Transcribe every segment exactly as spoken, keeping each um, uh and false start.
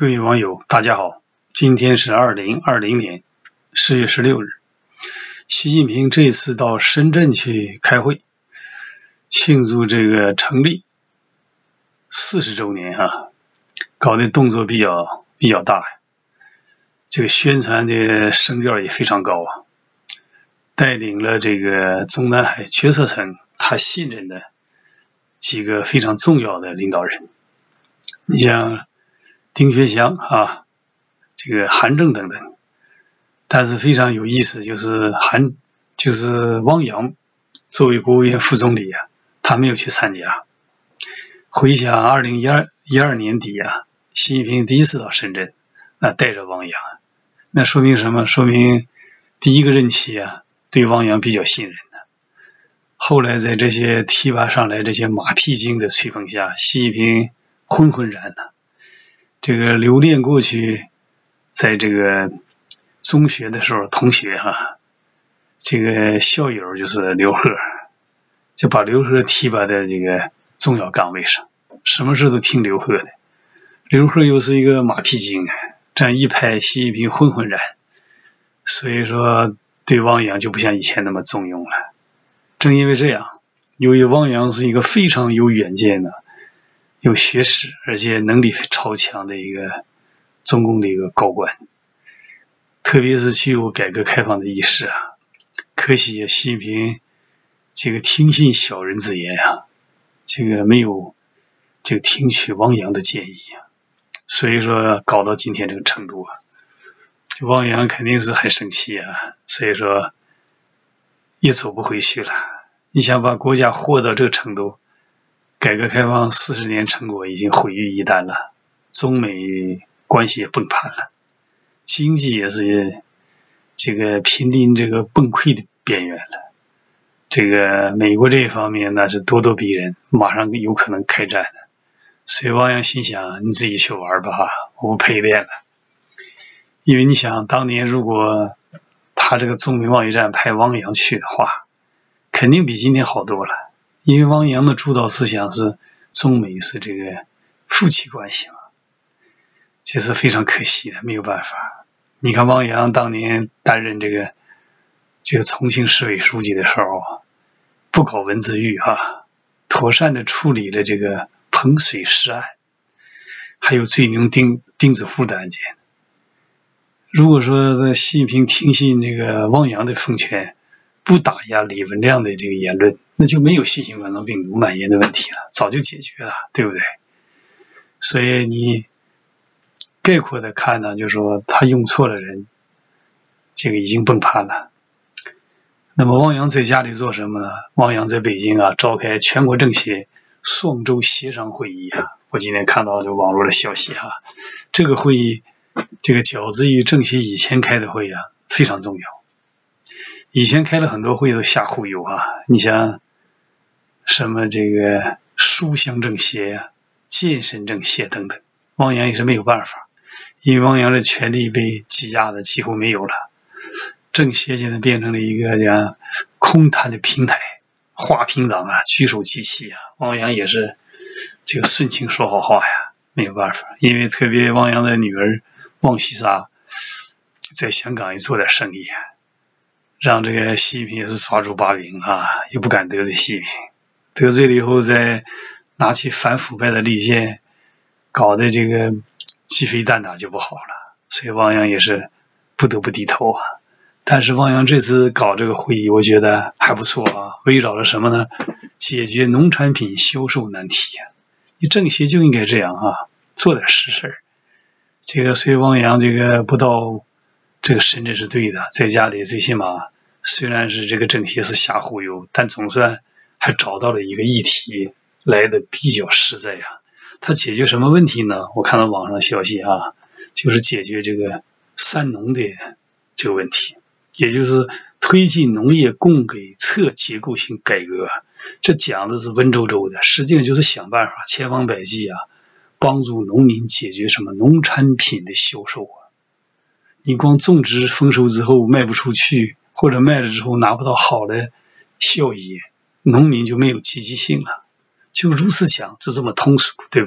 各位网友大家好，今天是二零二零年十月十六日，习近平这次到深圳去开会，庆祝这个成立四十周年啊，搞的动作比较比较大，这个宣传的声调也非常高啊，带领了这个中南海决策层他信任的几个非常重要的领导人，你像丁薛祥啊，这个韩正等等。但是非常有意思，就是韩就是汪洋作为国务院副总理啊，他没有去参加。回想二零一二年底啊，习近平第一次到深圳，那带着汪洋，那说明什么？说明第一个任期啊，对汪洋比较信任的。后来在这些提拔上来这些马屁精的吹捧下，习近平浑浑然的。这个留恋过去，在这个中学的时候，同学哈、啊，这个校友就是刘贺，就把刘贺提拔在这个重要岗位上，什么事都听刘贺的。刘贺又是一个马屁精，这样一拍，习近平浑浑然，所以说对汪洋就不像以前那么重用了。正因为这样，由于汪洋是一个非常有远见的、有学识而且能力超强的一个中共的一个高官，特别是具有改革开放的意识啊，可惜习近平这个听信小人之言啊，这个没有这个听取汪洋的建议啊，所以说搞到今天这个程度啊，就汪洋肯定是很生气啊，所以说也走不回去了。你想把国家祸到这个程度，改革开放四十年成果已经毁于一旦了，中美关系也崩盘了，经济也是这个濒临这个崩溃的边缘了。这个美国这一方面那是咄咄逼人，马上有可能开战的。所以汪洋心想，你自己去玩吧，我不陪练了。因为你想，当年如果他这个中美贸易战派汪洋去的话，肯定比今天好多了。因为汪洋的主导思想是中美是这个夫妻关系嘛，这是非常可惜的，没有办法。你看汪洋当年担任这个这个重庆市委书记的时候，不搞文字狱啊，妥善的处理了这个彭水尸案，还有最牛丁丁子户的案件。如果说习近平听信这个汪洋的奉劝，不打压李文亮的这个言论，那就没有新型冠状病毒蔓延的问题了，早就解决了，对不对？所以你概括的看呢，就是说他用错了人，这个已经崩盘了。那么汪洋在家里做什么呢？汪洋在北京啊，召开全国政协双周协商会议啊。我今天看到这网络的消息啊，这个会议，这个较之于政协以前开的会啊，非常重要。以前开了很多会都瞎忽悠啊，你像什么这个书香政协呀、啊、健身政协等等，汪洋也是没有办法，因为汪洋的权力被挤压的几乎没有了，政协现在变成了一个这样空谈的平台，花瓶党啊，举手机器啊，汪洋也是这个顺情说好话呀，没有办法，因为特别汪洋的女儿汪西莎在香港也做点生意啊，让这个习近平也是抓住把柄啊，也不敢得罪习近平，得罪了以后再拿起反腐败的利剑，搞得这个鸡飞蛋打就不好了，所以汪洋也是不得不低头啊。但是汪洋这次搞这个会议，我觉得还不错啊，围绕着什么呢？解决农产品销售难题啊！你政协就应该这样啊，做点实事。这个所以汪洋这个不到这个深圳是对的，在家里最起码虽然是这个政协是瞎忽悠，但总算还找到了一个议题来的比较实在啊。他解决什么问题呢？我看到网上消息啊，就是解决这个三农的这个问题，也就是推进农业供给侧结构性改革。这讲的是文绉绉的，实际上就是想办法千方百计啊，帮助农民解决什么农产品的销售啊。你光种植丰收之后卖不出去，或者卖了之后拿不到好的效益，农民就没有积极性了。就如此讲，就这么通俗，对不对？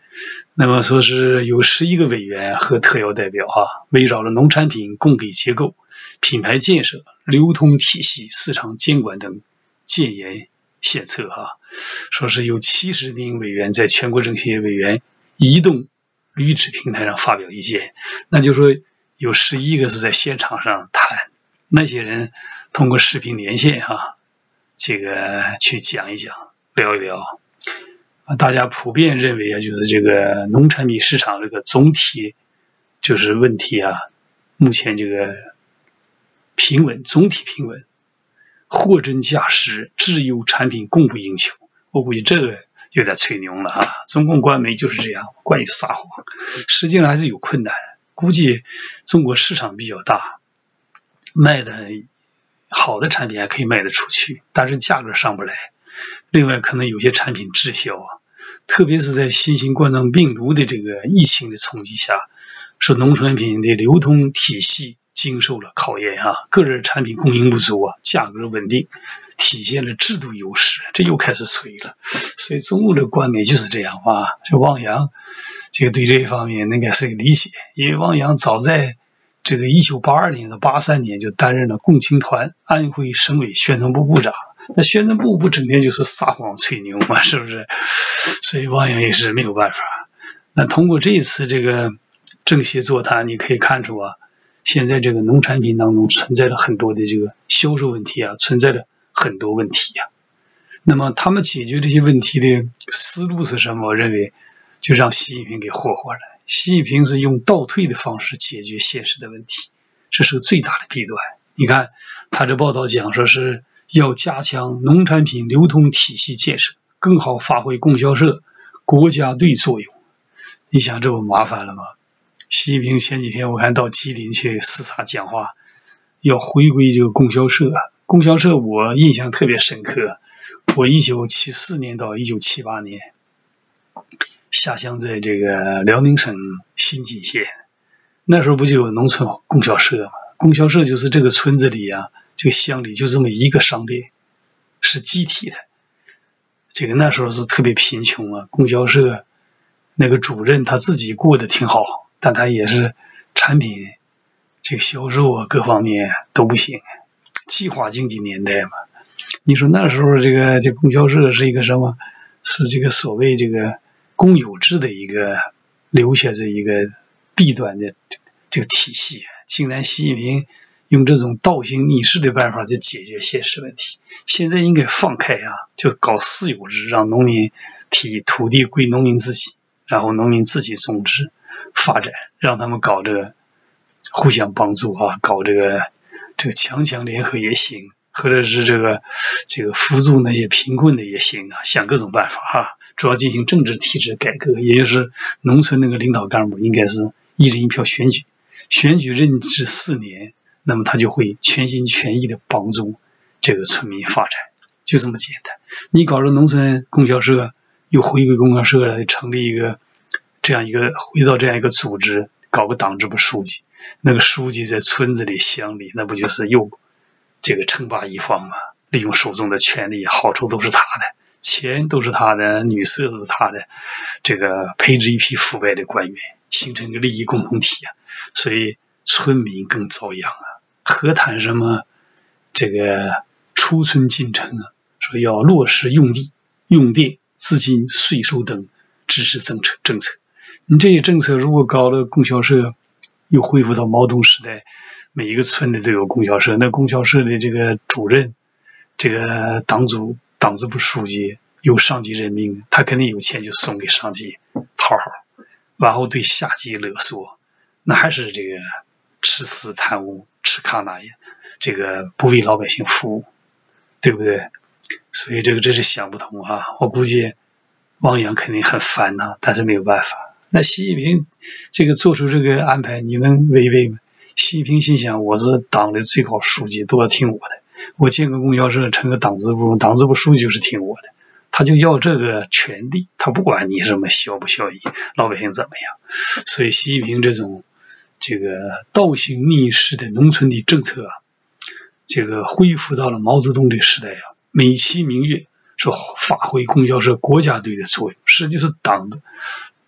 那么说是有十一个委员和特邀代表啊，围绕着农产品供给结构、品牌建设、流通体系、市场监管等建言献策啊。说是有七十名委员在全国政协委员移动履职平台上发表意见，那就说有十一个是在现场上谈，那些人通过视频连线哈，这个去讲一讲，聊一聊。大家普遍认为啊，就是这个农产品市场这个总体就是问题啊，目前这个平稳，总体平稳，货真价实，质优产品供不应求。我估计这个有点吹牛了啊！中共官媒就是这样，惯于撒谎，实际上还是有困难。估计中国市场比较大，卖的好的产品还可以卖得出去，但是价格上不来。另外，可能有些产品滞销啊，特别是在新型冠状病毒的这个疫情的冲击下，说农产品的流通体系经受了考验啊，个人产品供应不足啊，价格稳定，体现了制度优势，这又开始吹了。所以中国的官媒就是这样啊，这汪洋这个对这一方面应该是个理解，因为汪洋早在这个一九八二年到八三年就担任了共青团安徽省委宣传部部长。那宣传部不整天就是撒谎吹牛嘛，是不是？所以汪洋也是没有办法。那通过这一次这个政协座谈，你可以看出啊，现在这个农产品当中存在了很多的这个销售问题啊，存在了很多问题啊。那么他们解决这些问题的思路是什么？我认为就让习近平给霍霍了。习近平是用倒退的方式解决现实的问题，这是个最大的弊端。你看他这报道讲说是要加强农产品流通体系建设，更好发挥供销社、国家队作用。你想这不麻烦了吗？习近平前几天我看到吉林去视察讲话，要回归这个供销社。供销社我印象特别深刻，我一九七四年到一九七八年下乡在这个辽宁省新津县，那时候不就有农村供销社吗？供销社就是这个村子里啊，这个乡里就这么一个商店，是集体的。这个那时候是特别贫穷啊，供销社那个主任他自己过得挺好，但他也是产品这个销售啊各方面都不行，计划经济年代嘛。你说那时候这个这供销社是一个什么？是这个所谓这个公有制的一个留下这一个弊端的这个体系，竟然习近平用这种倒行逆施的办法去解决现实问题。现在应该放开啊，就搞私有制，让农民体土地归农民自己，然后农民自己种植发展，让他们搞这个互相帮助啊，搞这个这个强强联合也行，或者是这个这个扶助那些贫困的也行啊，想各种办法哈、啊。主要进行政治体制改革，也就是农村那个领导干部应该是一人一票选举，选举任职四年，那么他就会全心全意的帮助这个村民发展，就这么简单。你搞着农村供销社，又回归供销社来成立一个这样一个回到这样一个组织，搞个党支部书记，那个书记在村子里乡里，那不就是又这个称霸一方吗？利用手中的权力，好处都是他的，钱都是他的，女色都是他的，这个培植一批腐败的官员，形成一个利益共同体啊，所以村民更遭殃啊。何谈什么这个出村进城啊？说要落实用地、用电、资金、税收等支持政策政策。你这些政策如果搞了供销社，又恢复到毛泽东时代，每一个村里都有供销社，那供销社的这个主任、这个党组、党支部书记由上级任命，他肯定有钱就送给上级讨好，然后对下级勒索，那还是这个吃私贪污、吃卡那也，这个不为老百姓服务，对不对？所以这个真是想不通啊！我估计汪洋肯定很烦呐、啊，但是没有办法。那习近平这个做出这个安排，你能违背吗？习近平心想，我是党的最高书记，都要听我的。我建个供销社，成个党支部，党支部书记就是听我的。他就要这个权利，他不管你什么效不效益，老百姓怎么样。所以习近平这种这个倒行逆施的农村的政策啊，这个恢复到了毛泽东的时代啊，美其名曰说发挥供销社国家队的作用，实际是党的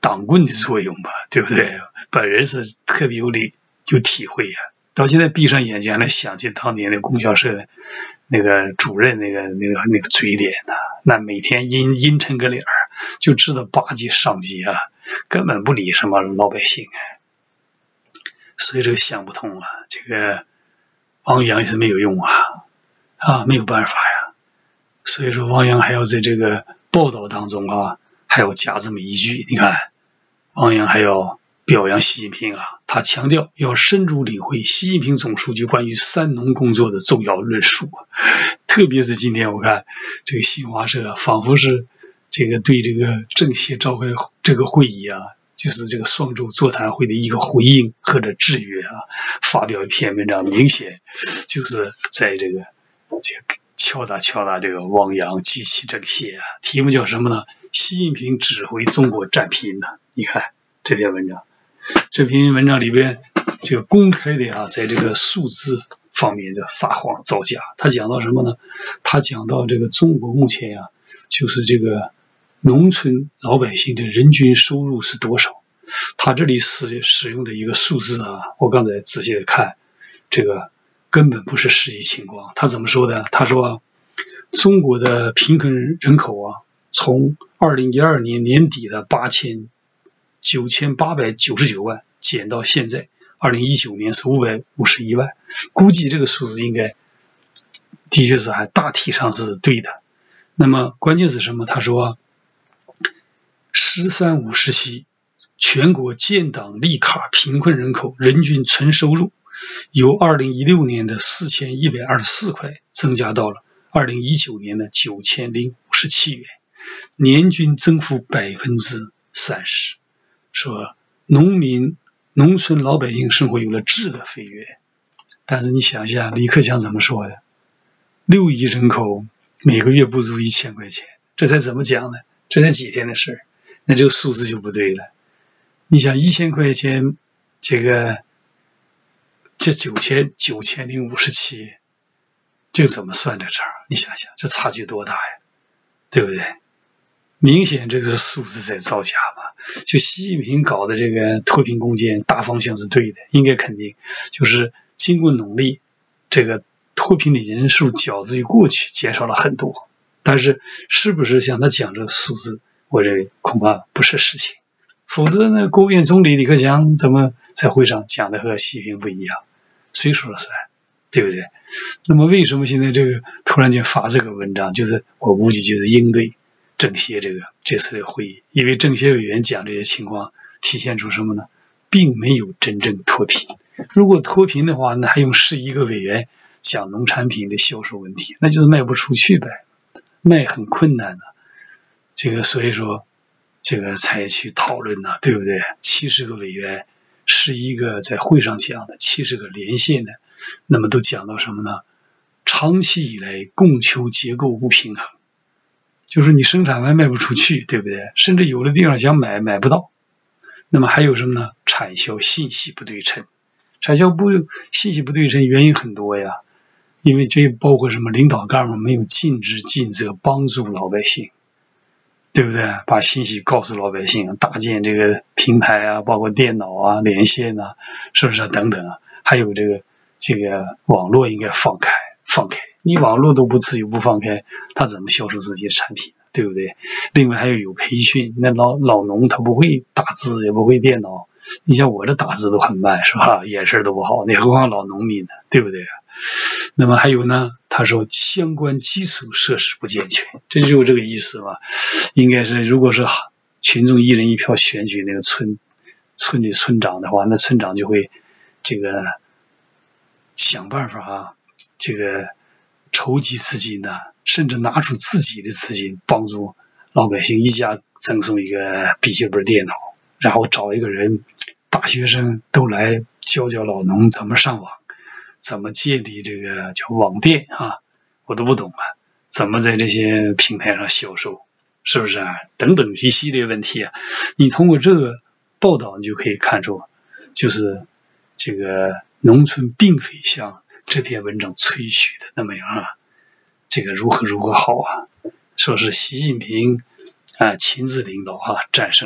党棍的作用吧，对不对？本人是特别有理有体会呀、啊。到现在闭上眼睛还能想起当年的供销社的那个主任那个那个那个嘴脸呐、啊，那每天阴阴沉个脸儿，就知道巴结上级啊，根本不理什么老百姓啊。所以这个想不通啊，这个汪洋也是没有用啊，啊没有办法呀。所以说汪洋还要在这个报道当中啊，还要加这么一句，你看汪洋还要表扬习近平啊，他强调要深入领会习近平总书记关于三农工作的重要论述啊。特别是今天我看这个新华社啊，仿佛是这个对这个政协召开这个会议啊，就是这个双周座谈会的一个回应或者制约啊，发表一篇文章，明显就是在这个这个敲打敲打这个汪洋激起政协啊。题目叫什么呢？习近平指挥中国战贫呢、啊？你看这篇文章，这篇文章里边这个公开的啊，在这个数字方面叫撒谎造假。他讲到什么呢？他讲到这个中国目前呀、啊，就是这个农村老百姓的人均收入是多少？他这里使使用的一个数字啊，我刚才仔细的看，这个根本不是实际情况。他怎么说的？他说、啊、中国的贫困人口啊，从二零一二年年底的八千九千八百九十九万减到现在二零一九年是五百五十一万，估计这个数字应该的确是还大体上是对的。那么关键是什么？他说十三五时期全国建档立卡贫困人口人均纯收入由二零一六年的四千一百二十四块增加到了二零一九年的九千零五十七元，年均增幅百分之三十。说农民农村老百姓生活有了质的飞跃。但是你想一下李克强怎么说的？六亿人口每个月不足一千块钱，这才怎么讲呢？这才几天的事，那这个数字就不对了。你想一千块钱，这个这九千九千零五十七，这个怎么算这账？你想想这差距多大呀，对不对？明显这个数字在造假嘛。就习近平搞的这个脱贫攻坚大方向是对的，应该肯定就是经过努力，这个脱贫的人数较之于过去减少了很多。但是是不是像他讲这个数字，我认为恐怕不是实情。否则呢，国务院总理李克强怎么在会上讲的和习近平不一样？谁说了算？对不对？那么为什么现在这个突然间发这个文章，就是我估计就是应对政协这个这次的会议，因为政协委员讲这些情况，体现出什么呢？并没有真正脱贫。如果脱贫的话，那还用十一个委员讲农产品的销售问题，那就是卖不出去呗，卖很困难的。这个所以说，这个才去讨论呢，对不对？七十个委员，十一个在会上讲的，七十个连线的，那么都讲到什么呢？长期以来供求结构不平衡。就是你生产完卖不出去，对不对？甚至有的地方想买买不到。那么还有什么呢？产销信息不对称。产销不信息不对称原因很多呀，因为这包括什么？领导干部没有尽职尽责帮助老百姓，对不对？把信息告诉老百姓，搭建这个平台啊，包括电脑啊、连线啊，是不是、啊、等等啊？还有这个这个网络应该放开放开。你网络都不自由不放开，他怎么销售自己的产品，对不对？另外还有有培训，那老老农他不会打字也不会电脑，你像我这打字都很慢是吧？眼神都不好，你何况老农民呢，对不对？那么还有呢，他说相关基础设施不健全，这就是这个意思嘛。应该是如果是群众一人一票选举那个村村里村长的话，那村长就会这个想办法啊，这个筹集资金呢、啊，甚至拿出自己的资金帮助老百姓一家赠送一个笔记本电脑，然后找一个人，大学生都来教教老农怎么上网，怎么建立这个叫网店啊，我都不懂啊，怎么在这些平台上销售，是不是啊？等等一系列问题啊，你通过这个报道你就可以看出，就是这个农村并非像这篇文章吹嘘的那么样啊，这个如何如何好啊，说是习近平啊亲自领导啊战胜了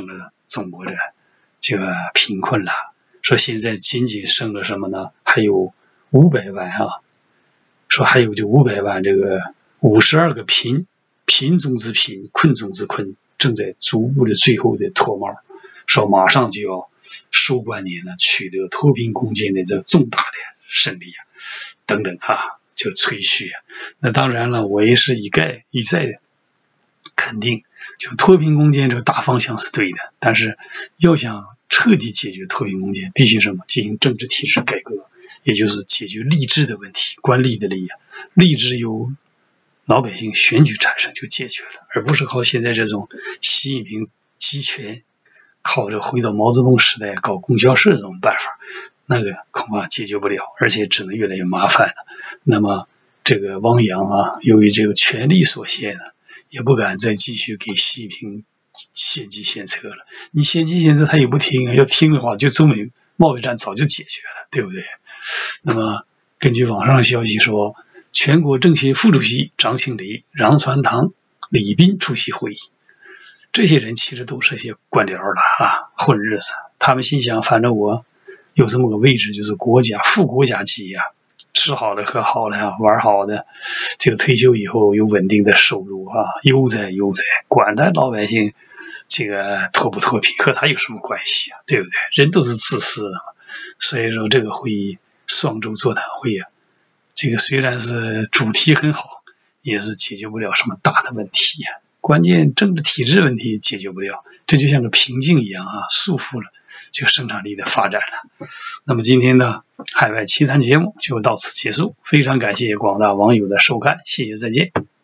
中国的这个贫困了。说现在仅仅剩了什么呢？还有五百万啊，说还有就五百万这个五十二个贫贫中之贫，困中之困，正在逐步的最后的脱帽，说马上就要收官年了，取得脱贫攻坚的这重大的胜利啊，等等啊，就吹嘘啊。那当然了，我也是一概一再的肯定，就脱贫攻坚这个大方向是对的，但是要想彻底解决脱贫攻坚，必须什么？进行政治体制改革，也就是解决吏治的问题，官吏的吏啊，吏治由老百姓选举产生就解决了，而不是靠现在这种习近平集权，靠着回到毛泽东时代搞供销社这种办法，那个恐怕解决不了，而且只能越来越麻烦了。那么这个汪洋啊，由于这个权力所限呢，也不敢再继续给习近平献计献策了。你献计献策他也不听，要听的话就中美贸易战早就解决了，对不对？那么根据网上消息说，全国政协副主席张庆雷、杨传堂、李斌出席会议。这些人其实都是些官僚了啊，混日子。他们心想，反正我有这么个位置，就是国家副国家级呀、啊，吃好的喝好的啊，玩好的，这个退休以后有稳定的收入啊，悠哉悠哉，管他老百姓这个脱不脱贫，和他有什么关系啊？对不对？人都是自私的嘛。所以说这个会议，双周座谈会啊，这个虽然是主题很好，也是解决不了什么大的问题呀、啊。关键政治体制问题解决不了，这就像个瓶颈一样啊，束缚了这个生产力的发展了。那么今天的海外奇谈节目就到此结束，非常感谢广大网友的收看，谢谢，再见。